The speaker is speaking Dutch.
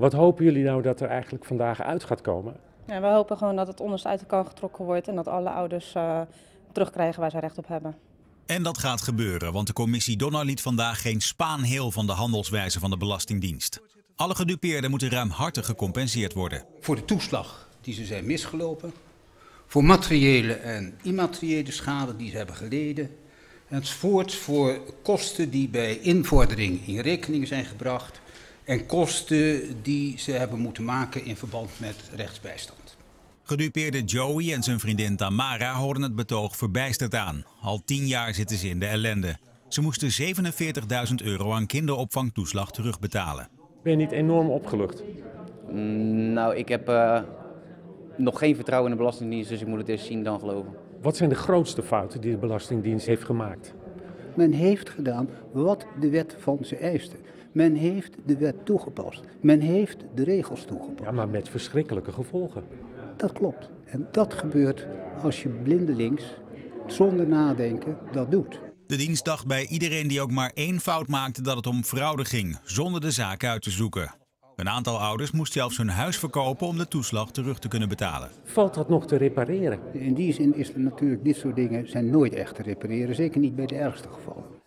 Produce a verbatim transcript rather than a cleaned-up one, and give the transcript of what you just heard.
Wat hopen jullie nou dat er eigenlijk vandaag uit gaat komen? Ja, we hopen gewoon dat het onderste uit de kan getrokken wordt en dat alle ouders uh, terugkrijgen waar ze recht op hebben. En dat gaat gebeuren, want de commissie Donner liet vandaag geen spaan heel van de handelswijze van de Belastingdienst. Alle gedupeerden moeten ruimhartig gecompenseerd worden. Voor de toeslag die ze zijn misgelopen, voor materiële en immateriële schade die ze hebben geleden, enzovoort voor kosten die bij invordering in rekening zijn gebracht en kosten die ze hebben moeten maken in verband met rechtsbijstand. Gedupeerde Joey en zijn vriendin Tamara horen het betoog verbijsterd aan. Al tien jaar zitten ze in de ellende. Ze moesten zevenenveertigduizend euro aan kinderopvangtoeslag terugbetalen. Ben je niet enorm opgelucht? Mm, nou, ik heb uh, nog geen vertrouwen in de Belastingdienst, dus ik moet het eerst zien dan geloven. Wat zijn de grootste fouten die de Belastingdienst heeft gemaakt? Men heeft gedaan wat de wet van ze eiste. Men heeft de wet toegepast. Men heeft de regels toegepast. Ja, maar met verschrikkelijke gevolgen. Dat klopt. En dat gebeurt als je blindelings, zonder nadenken, dat doet. De dienst dacht bij iedereen die ook maar één fout maakte dat het om fraude ging, zonder de zaak uit te zoeken. Een aantal ouders moest zelfs hun huis verkopen om de toeslag terug te kunnen betalen. Valt dat nog te repareren? In die zin is er natuurlijk dit soort dingen zijn nooit echt te repareren, zeker niet bij de ergste gevallen.